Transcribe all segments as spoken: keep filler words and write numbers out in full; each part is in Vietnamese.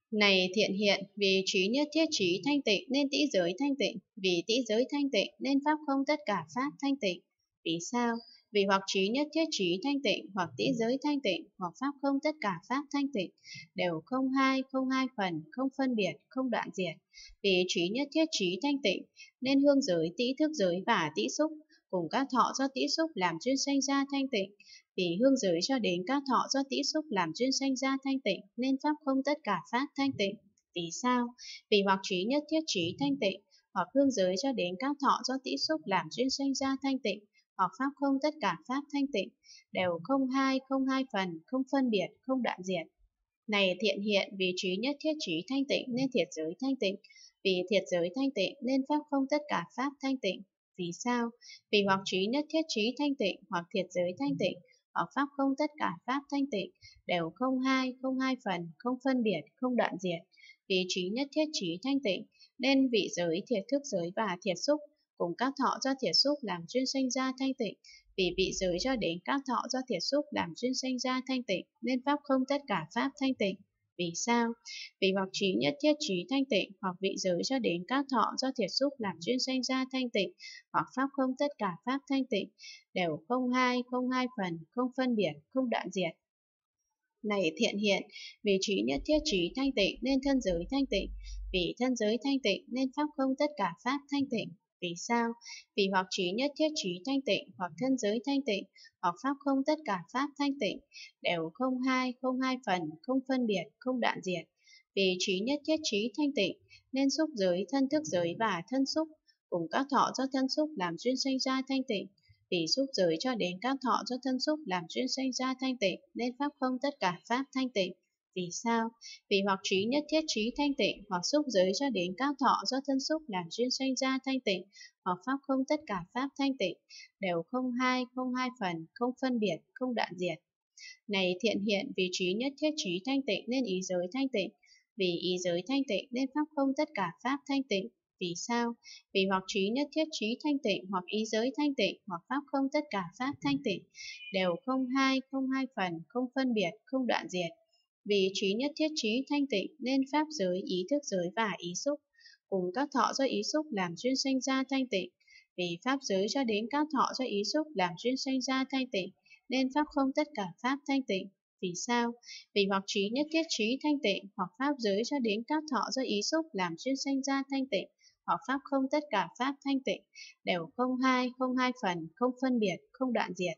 Này thiện hiện, vì trí nhất thiết trí thanh tịnh nên tĩ giới thanh tịnh, vì tĩ giới thanh tịnh nên pháp không tất cả pháp thanh tịnh. Vì sao? Vì hoặc trí nhất thiết trí thanh tịnh, hoặc tĩ giới thanh tịnh, hoặc pháp không tất cả pháp thanh tịnh, đều không hai, không hai phần, không phân biệt, không đoạn diệt. Vì trí nhất thiết trí thanh tịnh nên hương giới, tĩ thức giới và tĩ xúc cùng các thọ do tĩ xúc làm duyên sanh ra thanh tịnh. Vì hương giới cho đến các thọ do tĩ xúc làm duyên sanh ra thanh tịnh nên pháp không tất cả pháp thanh tịnh. Vì sao? Vì hoặc trí nhất thiết trí thanh tịnh, hoặc hương giới cho đến các thọ do tĩ xúc làm duyên sanh ra thanh tịnh, hoặc pháp không tất cả pháp thanh tịnh, đều không hai, không hai phần, không phân biệt, không đoạn diệt. Này thiện hiện, vì trí nhất thiết trí thanh tịnh nên thiệt giới thanh tịnh, vì thiệt giới thanh tịnh nên pháp không tất cả pháp thanh tịnh. Vì sao? Vì hoặc trí nhất thiết trí thanh tịnh, hoặc thiệt giới thanh tịnh, hoặc pháp không tất cả pháp thanh tịnh, đều không hai, không hai phần, không phân biệt, không đoạn diệt. Vì trí nhất thiết trí thanh tịnh nên vị giới, thiệt thức giới và thiệt xúc cùng các thọ do thiệt xúc làm duyên sanh ra thanh tịnh. Vì vị giới cho đến các thọ do thiệt xúc làm duyên sanh ra thanh tịnh nên pháp không tất cả pháp thanh tịnh. Vì sao? Vì hoặc trí nhất thiết trí thanh tịnh, hoặc vị giới cho đến các thọ do thiệt xúc làm duyên sanh ra thanh tịnh, hoặc pháp không tất cả pháp thanh tịnh, đều không hai, không hai phần, không phân biệt, không đoạn diệt. Này thiện hiện, vì trí nhất thiết trí thanh tịnh nên thân giới thanh tịnh, vì thân giới thanh tịnh nên pháp không tất cả pháp thanh tịnh. Vì sao? Vì hoặc trí nhất thiết trí thanh tịnh, hoặc thân giới thanh tịnh, hoặc pháp không tất cả pháp thanh tịnh, đều không hai, không hai phần, không phân biệt, không đoạn diệt. Vì trí nhất thiết trí thanh tịnh nên xúc giới, thân thức giới và thân xúc cùng các thọ do thân xúc làm duyên sanh ra thanh tịnh. Vì xúc giới cho đến các thọ do thân xúc làm duyên sanh ra thanh tịnh nên pháp không tất cả pháp thanh tịnh. Vì sao? Vì hoặc trí nhất thiết trí thanh tịnh, hoặc xúc giới cho đến các thọ do thân xúc làm duyên sanh ra thanh tịnh, hoặc pháp không tất cả pháp thanh tịnh, đều không hai, không hai phần, không phân biệt, không đoạn diệt. Này thiện hiện, vì trí nhất thiết trí thanh tịnh nên ý giới thanh tịnh, vì ý giới thanh tịnh nên pháp không tất cả pháp thanh tịnh. Vì sao? Vì hoặc trí nhất thiết trí thanh tịnh, hoặc ý giới thanh tịnh, hoặc pháp không tất cả pháp thanh tịnh, đều không hai, không hai phần, không phân biệt, không đoạn diệt. Vì trí nhất thiết trí thanh tịnh nên pháp giới, ý thức giới và ý xúc cùng các thọ do ý xúc làm duyên sanh ra thanh tịnh. Vì pháp giới cho đến các thọ do ý xúc làm duyên sanh ra thanh tịnh nên pháp không tất cả pháp thanh tịnh. Vì sao? Vì hoặc trí nhất thiết trí thanh tịnh, hoặc pháp giới cho đến các thọ do ý xúc làm duyên sanh ra thanh tịnh, hoặc pháp không tất cả pháp thanh tịnh, đều không hai, không hai phần, không phân biệt, không đoạn diệt.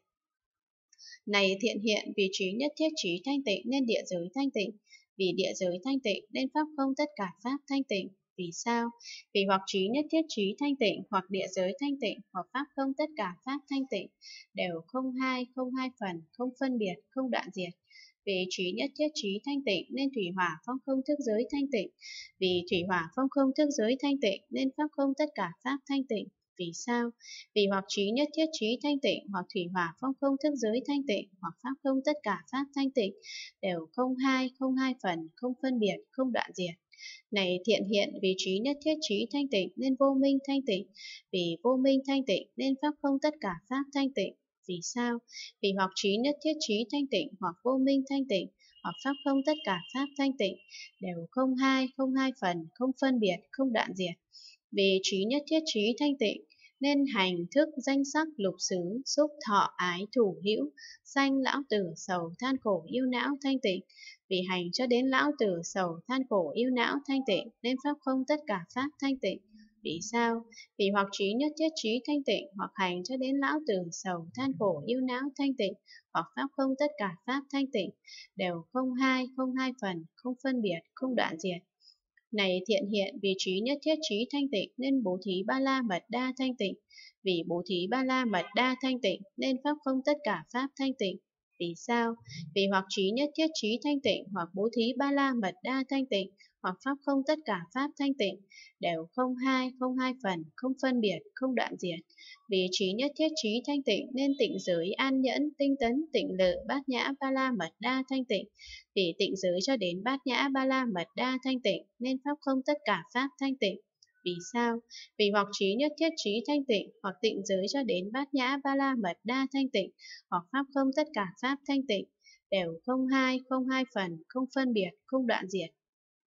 Này thiện hiện, vì trí nhất thiết trí thanh tịnh nên địa giới thanh tịnh, vì địa giới thanh tịnh nên pháp không tất cả pháp thanh tịnh. Vì sao? Vì hoặc trí nhất thiết trí thanh tịnh, hoặc địa giới thanh tịnh, hoặc pháp không tất cả pháp thanh tịnh, đều không hai, không hai phần, không phân biệt, không đoạn diệt. Vì trí nhất thiết trí thanh tịnh nên thủy hỏa phong không thức giới thanh tịnh, vì thủy hỏa phong không thức giới thanh tịnh nên pháp không tất cả pháp thanh tịnh. Vì sao? Vì hoặc trí nhất thiết trí thanh tịnh, hoặc thủy hỏa phong không thức giới thanh tịnh, hoặc pháp không tất cả pháp thanh tịnh, đều không hai, không hai phần, không phân biệt, không đoạn diệt. Này thiện hiện, vì trí nhất thiết trí thanh tịnh nên vô minh thanh tịnh, vì vô minh thanh tịnh nên pháp không tất cả pháp thanh tịnh. Vì sao? Vì hoặc trí nhất thiết trí thanh tịnh, hoặc vô minh thanh tịnh, hoặc pháp không tất cả pháp thanh tịnh, đều không hai, không hai phần, không phân biệt, không đoạn diệt. Vì trí nhất thiết trí thanh tịnh nên hành thức danh sắc lục xứ xúc thọ ái thủ hữu sanh lão tử sầu than khổ yêu não thanh tịnh. Vì hành cho đến lão tử sầu than khổ yêu não thanh tịnh nên pháp không tất cả pháp thanh tịnh. Vì sao? Vì hoặc trí nhất thiết trí thanh tịnh, hoặc hành cho đến lão tử sầu than khổ yêu não thanh tịnh, hoặc pháp không tất cả pháp thanh tịnh, đều không hai, không hai phần, không phân biệt, không đoạn diệt. Này thiện hiện, vì trí nhất thiết trí thanh tịnh nên bố thí ba la mật đa thanh tịnh, vì bố thí ba la mật đa thanh tịnh nên pháp không tất cả pháp thanh tịnh. Vì sao? Vì hoặc trí nhất thiết trí thanh tịnh, hoặc bố thí ba la mật đa thanh tịnh, hoặc pháp không tất cả pháp thanh tịnh, đều không hai, không hai phần, không phân biệt, không đoạn diệt. Vì trí nhất thiết trí thanh tịnh nên tịnh giới an nhẫn, tinh tấn, tịnh lự, bát nhã ba la mật đa thanh tịnh, vì tịnh giới cho đến bát nhã ba la mật đa thanh tịnh nên pháp không tất cả pháp thanh tịnh. Vì sao? Vì hoặc trí nhất thiết trí thanh tịnh, hoặc tịnh giới cho đến bát nhã ba la mật đa thanh tịnh, hoặc pháp không tất cả pháp thanh tịnh, đều không hai, không hai phần, không phân biệt, không đoạn diệt.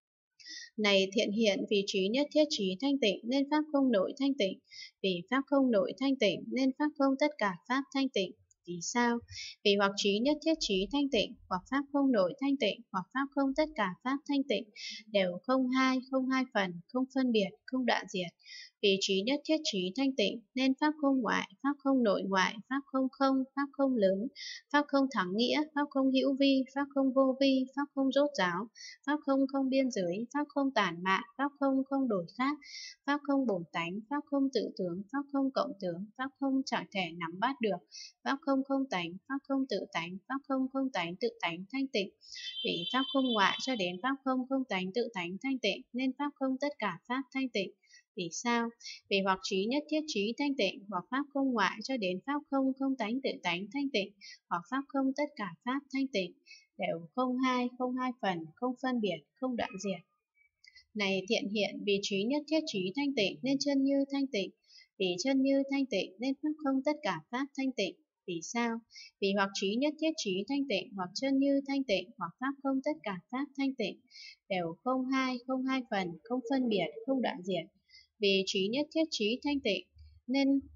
Này thiện hiện, vì trí nhất thiết trí thanh tịnh nên pháp không nội thanh tịnh, vì pháp không nội thanh tịnh nên pháp không tất cả pháp thanh tịnh. Vì sao? Vì hoặc trí nhất thiết trí thanh tịnh, hoặc pháp không nội thanh tịnh, hoặc pháp không tất cả pháp thanh tịnh, đều không hai, không hai phần, không phân biệt, không đoạn diệt. Vì trí nhất thiết trí thanh tịnh nên pháp không ngoại, pháp không nội ngoại, pháp không không, pháp không lớn, pháp không thắng nghĩa, pháp không hữu vi, pháp không vô vi, pháp không rốt ráo, pháp không không biên giới, pháp không tản mạn, pháp không không đổi khác, pháp không bổn tánh, pháp không tự tướng, pháp không cộng tướng, pháp không chẳng thể nắm bắt được, pháp không không tánh, pháp không tự tánh, pháp không không tánh tự tánh thanh tịnh. Vì pháp không ngoại cho đến pháp không không tánh tự tánh thanh tịnh nên pháp không tất cả pháp thanh tịnh. Vì sao? Vì hoặc trí nhất thiết trí thanh tịnh, hoặc pháp không ngoại cho đến pháp không không tánh tự tánh thanh tịnh, hoặc pháp không tất cả pháp thanh tịnh, đều không hai, không hai phần, không phân biệt, không đoạn diệt. Này thiện hiện, vì trí nhất thiết trí thanh tịnh nên chân như thanh tịnh, vì chân như thanh tịnh nên pháp không tất cả pháp thanh tịnh. Vì sao? Vì hoặc trí nhất thiết trí thanh tịnh, hoặc chân như thanh tịnh, hoặc pháp không tất cả pháp thanh tịnh, đều không hai, không hai phần, không phân biệt, không đoạn diệt. Vì trí nhất thiết trí thanh tịnh nên